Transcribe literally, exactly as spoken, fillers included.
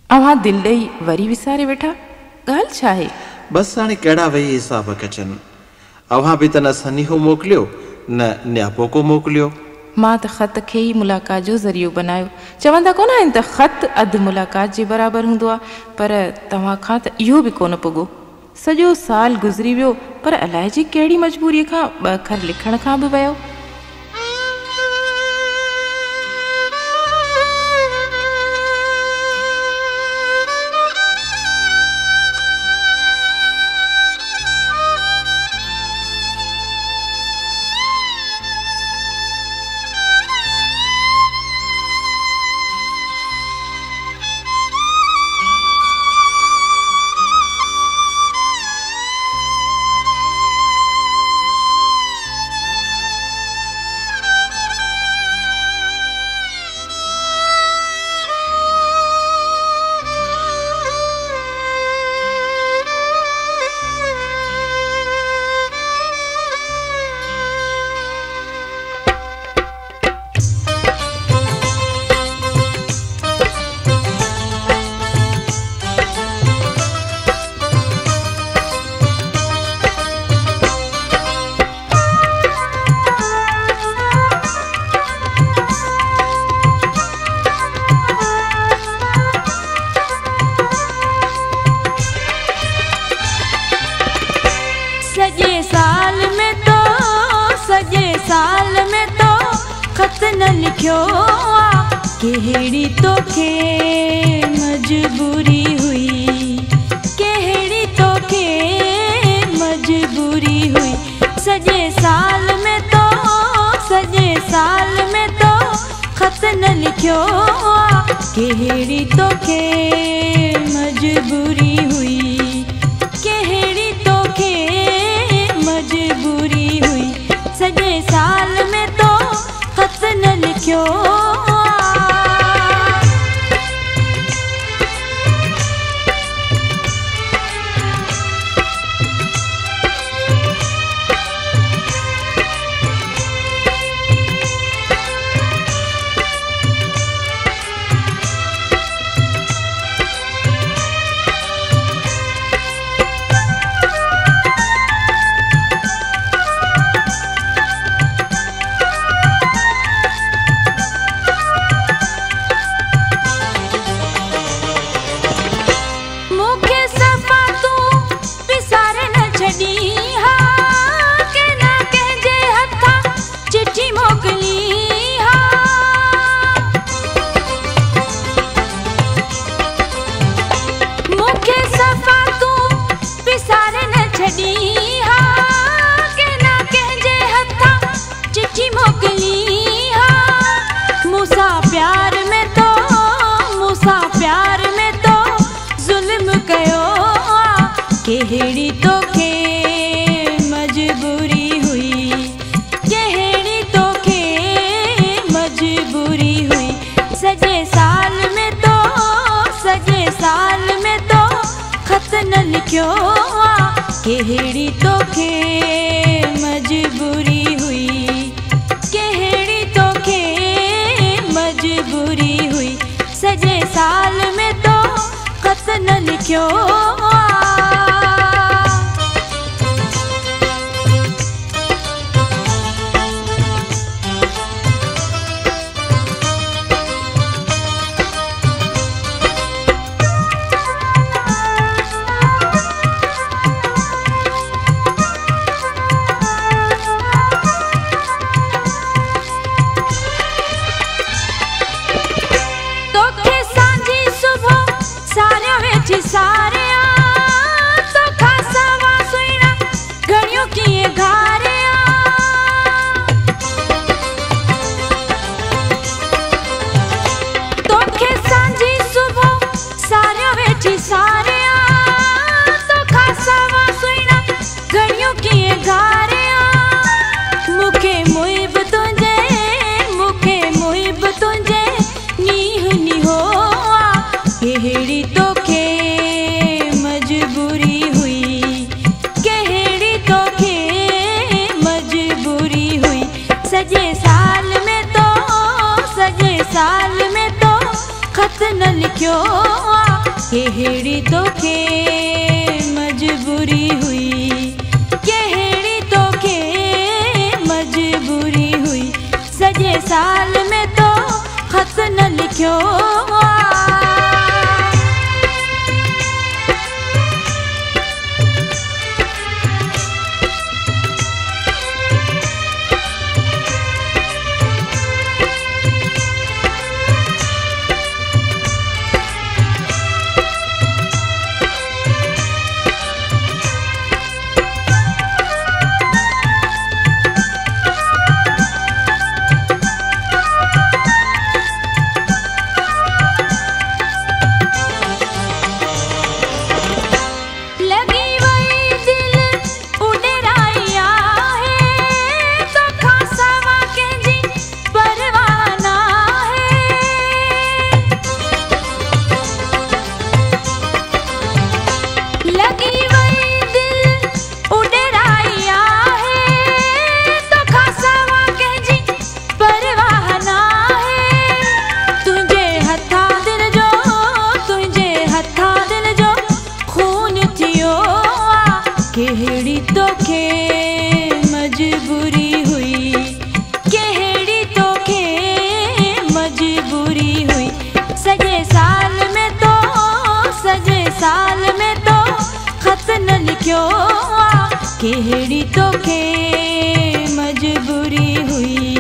अवां दिल ॾेई वरी विसारे वेठा। ॻाल्हि छा आहे? बसि हाणे कहिड़ा वेही हिसाब कचनि। अवां बि त न सनीहो मोकिलियो न न्यापोको मोकिलियो। मां त ख़त खे ई मुलाक़ात जो ज़रियो बनायो। चवंदा कोन आहिनि त ख़त अधु मुलाक़ात जे बराबरि हूंदो आहे, पर तव्हां खां त इहो बि कोन पुॻो। सॼो साल गुज़री वियो, पर अलाए जी कहिड़ी मजबूरीअ खां ॿ अखर लिखण खां बि वियो। सजे साल में तो सजे साल में तो खत न लिखियो आ, केड़ी तो के मजबूरी हुई, केड़ी तो के मजबूरी हुई। सजे साल में तो सजे साल में तो खत न लिखियो आ, केड़ी तो के मजबूरी हुई, केड़ी तो के मजबूरी हुई। सजे साल में तो खत न लिखियो केड़ी तो के मजबूरी हुई, केड़ी तो के मजबूरी हुई। सजे साल में तो सजे साल में तो खत न लिखियो आ, केड़ी तो के मजबूरी हुई, केड़ी तो के मजबूरी हुई। सजे साल में तो खत न लिखियो आ। सारे तो खासा वासुइना घड़ियों की घारे तो के सांझी सुबह सारे वेची सारे तो खासा वासुइना घड़ियों की घारे मुखे मुइब तुझे मुखे मुइब तुझे नीह निहो केड़ी तो मजबूरी हुई, केड़ी तो के मजबूरी हुई। सजे साल में तो सजे साल में तो खत न लिखियो आ, केहड़ी तोखे मजबूरी हुई, केहड़ी तोखे मजबूरी हुई। सॼे साल में तो ख़त न लिखियो केहड़ी तोखे मजबूरी हुई, केहड़ी तोखे मजबूरी हुई। सॼे साल में तो सॼे साल में तो ख़त न लिखियो केहड़ी तोखे मजबूरी हुई।